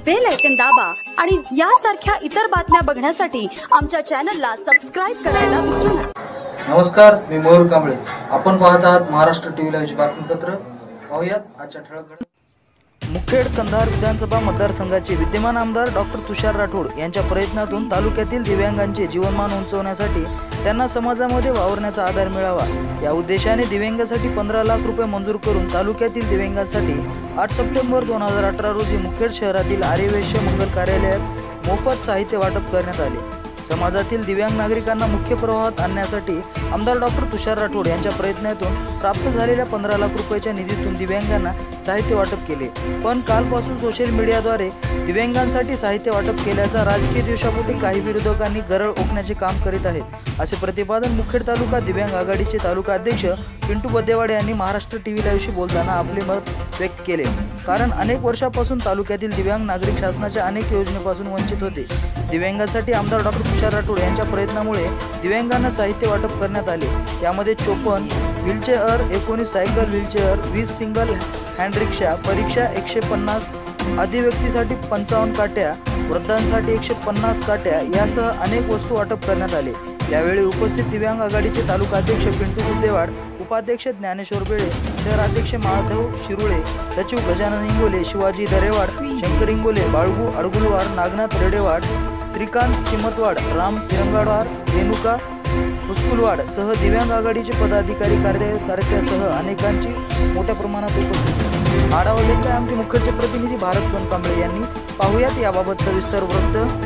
Bell icon दाबा आणि यासारख्या इतर बातम्या बघण्यासाठी आमच्या चॅनलला सबस्क्राइब करायला विसरू नका। नमस्कार, मी मयूर कांबळे। आपण पाहत आहात महाराष्ट्र टीव्ही लाईव्ह बातमीपत्र। पाहूयात आजच्या ठळक घडामोडी। मुखेड कंधार विधानसभा मतदारसंघाचे विद्यमान आमदार डॉक्टर तुषार राठोड यांच्या प्रयत्नातून तालुक्यातील दिव्यांगांचे जीवनमान उंचवण्यासाठी त्यांना समाजामध्ये वावरण्याचा आधार मिळावा या उद्देशाने दिव्यांगांसाठी 15 लाख रुपये मंजूर करून तालुक्यातील दिव्यांगांसाठी 8 सप्टेंबर 2018 रोजी मुखेड शहरातील आर्यवैश्य मंगल कार्यालयात मोफत साहित्य वाटप करण्यात आले। समाजातील दिव्यांग नागरिकांना मुख्य प्रवाहात आणण्यासाठी आमदार डॉक्टर तुषार राठोड यांच्या प्रयत्नातून प्राप्त झालेल्या 15 लाख रुपयाच्या निधीतून दिव्यांगांना साहित्य वाटप केले। पण कालपासून सोशल मीडियाद्वारे दिव्यांगांसाठी साहित्य वाटप केल्याचा राजकीय द्वेषापोटी काही विरोधकांनी गरळ ओकण्याचे काम करीत आहेत, असे प्रतिपादन मुखेड तालुका दिव्यांग आघाडीचे तालुका अध्यक्ष पिंटू बद्देवाड यांनी महाराष्ट्र टीव्ही लाईव्हशी बोलताना आपले मत व्यक्त केले। कारण अनेक वर्षापासून तालुक्यातील दिव्यांग नागरिक शासनाच्या अनेक योजनेपासून वंचित होते। दिव्यांगांसाठी आमदार डॉक्टर तुषार राठोड यांच्या प्रयत्नामुळे दिव्यांगांना साहित्य वाटप करण्यात आले। यामध्ये 54 wheelchair, 19 cycle wheelchair, 20 single hand rickshaw, परीक्षा 150, अधिव्यक्तीसाठी 55 काट्या, वृद्धांसाठी 150 काट्या यासह अनेक वस्तू वाटप करण्यात आले। यावेळी उपस्थित दिव्यांग आघाडीचे तालुका अध्यक्ष पिंटू बद्देवाड, उपाध्यक्ष ज्ञानेश्वर बेळे, शहराध्यक्ष माधव शिरुळे, सचिव गजानन इंगोले, शिवाजी दरेवाड, शंकर इंगोले, बाळगू अडगुलवार, नागनाथ रेडेवाड, श्रीकांत चिमतवाड, राम तिरंगाडवार, रेणुका हुसकुलवाड सह दिव्यांग आघाडीचे पदाधिकारी कार्यकर्त्यासह अनेकांची मोठ्या प्रमाणात उपस्थिती। आढावा घेतला आमचे मुखेडचे प्रतिनिधी भारत सोनकांबळे यांनी। पाहुयात याबाबत सविस्तर वृत्त।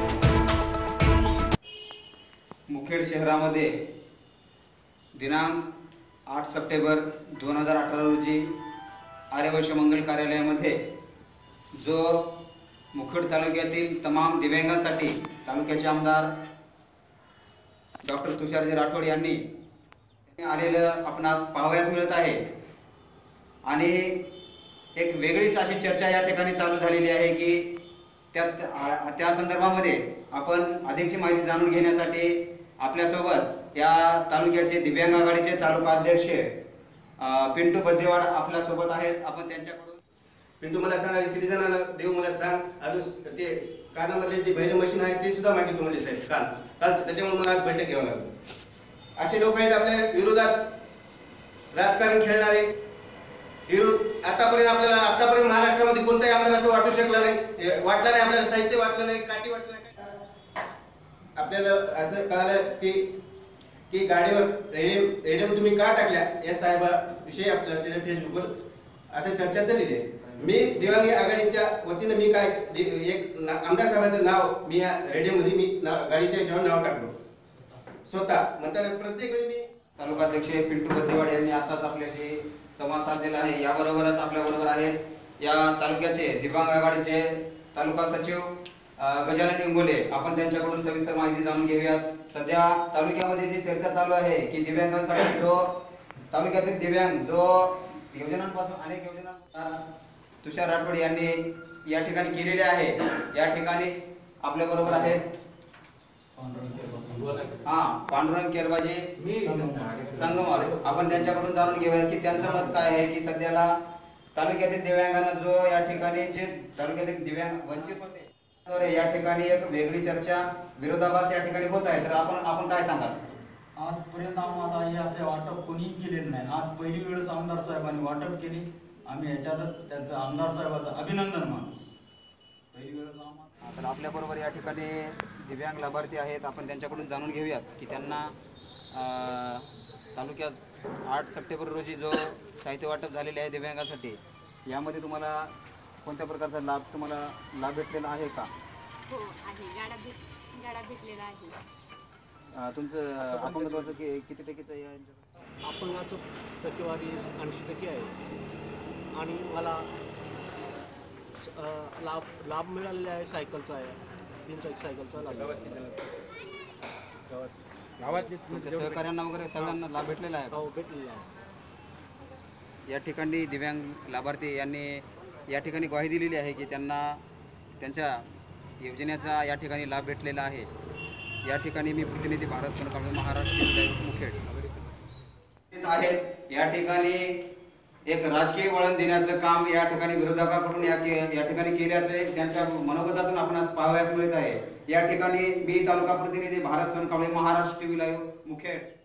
मुखेड शहरामध्ये दिनांक 8 सप्टेंबर 2018 रोजी आर्यवैश्य मंगल कार्यालयामध्ये जो मुखेड तालुक्यातील तमाम दिव्यांगांसाठी तालुक्याचे आमदार डॉक्टर तुषारजी राठोड यांनी आलेलं आपणास पाहावयास मिळत आहे आणि एक वेगळीच अशी चर्चा या ठिकाणी चालू झालेली आहे की त्या संदर्भामध्ये आपण अधिकची माहिती जाणून घेण्यासाठी आपल्यासोबत या तालुक्याचे दिव्यांग आघाडीचे तालुका अध्यक्ष पिंटू बद्देवाड आपल्यासोबत आहेत। आपण त्यांच्याकडून पिंटू मला सांगा किती जणांना देऊ मला सांग, अजून ते कानामधले जे बैल मशीन आहे ते सुद्धा माहिती तुम्हाला साहेब काल त्याच्यामुळे मला आज बैठक घ्यावं लागलं। असे लोक आहेत आपल्या विरोधात राजकारण खेळणारे आतापर्यंत महाराष्ट्रामध्ये कोणताही आम्हाला असं वाटू शकला नाही, वाटलं नाही, आपल्याला साहित्य वाटलं नाही, काठी वाटलं नाही। आपल्याला असं कळालं की गाडीवर रेडियम तुम्ही का टाकल्या या साहेबाविषयी आपल्याला त्याच्या फेसबुकवर असं चर्चा झालेली आहे। मी दिव्यांग आघाडीच्या वतीनं मी काय एक आमदार साहेबांचं नाव मी या रेडिओमध्ये मी गाडीच्या याच्यावर नाव टाकलो स्वतः म्हणताना प्रत्येक वेळी मी तालुका अध्यक्ष पिंटू बद्देवाड यांनी आताच आपल्याशी संवाद साधलेला आहे। याबरोबरच आपल्याबरोबर आहेत या तालुक्याचे दिव्यांग आघाडीचे तालुका सचिव गजानन इंगोले। आपण त्यांच्याकडून सविस्तर माहिती जाणून घेऊयात। सध्या तालुक्यामध्ये जी चर्चा चालू आहे की दिव्यांगांसाठी जो तालुक्यातील दिव्यांग जो योजनांपासून अनेक योजना तुषार राठोड यांनी या ठिकाणी केलेल्या आहे। या ठिकाणी आपल्या बरोबर आहेत पांडुरंग केरबाजी संगमवार। आपण त्यांच्याकडून जाणून घेऊया की त्यांचं मत काय आहे की सध्याला तालुक्यातील दिव्यांगांना जो या ठिकाणी जे तालुक्यातील दिव्यांग वंचित होते या ठिकाणी एक वेगळी चर्चा विरोधाभास या ठिकाणी होत आहे, तर आपण काय सांगाल? आजपर्यंत आम्हाला हे असे वाटप कोणी केलेलं नाही। आज पहिली वेळेस आमदार साहेबांनी वाटप केली, आम्ही याच्यातच त्यांचं आमदार साहेबांचं अभिनंदन मानतो। पहिली वेळेस आम्हाला तर आपल्या बरोबर या ठिकाणी दिव्यांग लाभार्थी आहेत। आपण त्यांच्याकडून जाणून घेऊयात की त्यांना तालुक्यात 8 सप्टेंबर रोजी जो साहित्य वाटप झालेले आहे दिव्यांगासाठी, यामध्ये तुम्हाला कोणत्या प्रकारचा लाभ भेटलेला आहे का? हो आहे, गाडा भेटलेला आहे। तुमचं अपंगत्वाचं किती टक्केचं आहे? अपंगाचं टक्केवारी 80% आहे आणि मला लाभ मिळालेला आहे सायकलचा आहे, 3 चाकी सायकलचा लाभ। गावातले सहकार्यांना वगैरे सगळ्यांना लाभ भेटलेला आहे? हो भेटलेला आहे। या ठिकाणी दिव्यांग लाभार्थी यांनी या ठिकाणी ग्वाही दिलेली आहे की त्यांना त्यांच्या योजनेचा या ठिकाणी लाभ भेटलेला आहे। या ठिकाणी मी प्रतिनिधी भारत सोनकांबळे, महाराष्ट्र मुखेड आहेत। या ठिकाणी एक राजकीय वळण देण्याचं काम या ठिकाणी विरोधकाकडून या ठिकाणी केल्याचे त्यांच्या मनोगतातून आपणास पाहावयास मिळत आहे। या ठिकाणी मी तालुका प्रतिनिधी भारत सोनकांबळे, महाराष्ट्र टीव्ही लाईव्ह, मुखेड।